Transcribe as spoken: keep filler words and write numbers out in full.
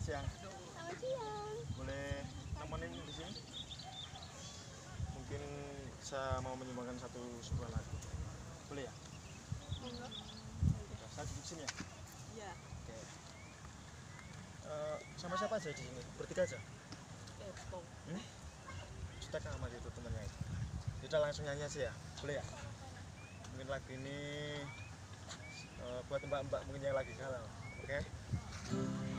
Selamat siang. Selamat siang. Boleh nemenin di sini? Mungkin saya mau menyumbangkan satu sebuah lagu. Boleh ya? Monggo. Udah, saya duduk sini ya? Iya. Oke. Uh, sama siapa aja di sini? Bertiga aja? Kepo. Hmm? Sudah amat itu temannya itu. Kita langsung nyanyi aja ya? Boleh ya? Mungkin lagu ini uh, buat mbak-mbak mungkin yang lagi galau. Oke? Okay?